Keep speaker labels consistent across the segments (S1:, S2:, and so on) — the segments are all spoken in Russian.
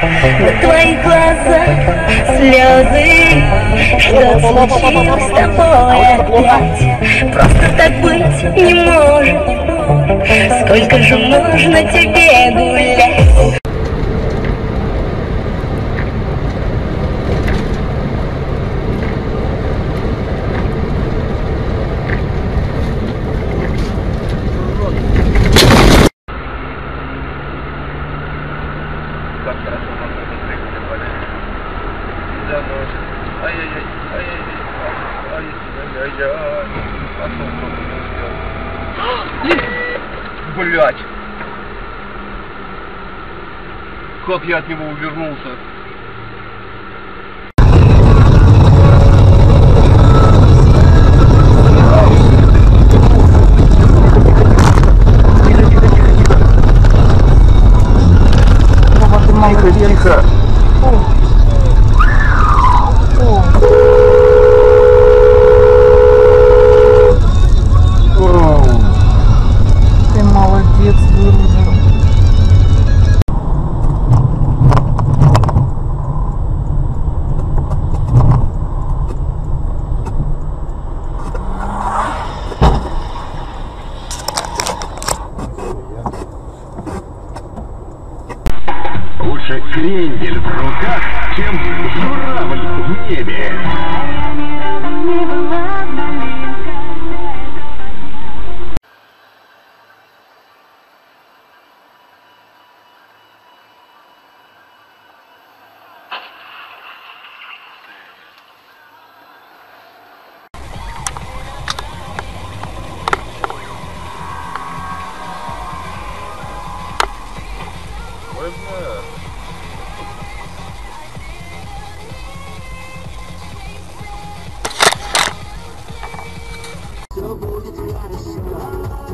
S1: На твоих глазах слезы. Что случилось с тобой опять? Просто так быть не может. Сколько же можно тебе гулять?
S2: Блять! Как я от него увернулся?
S3: Тихо, тихо.
S4: Ты молодец, выругал.
S3: Лучше крендель в руках, чем журавль в небе.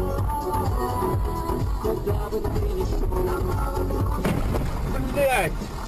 S2: Блять!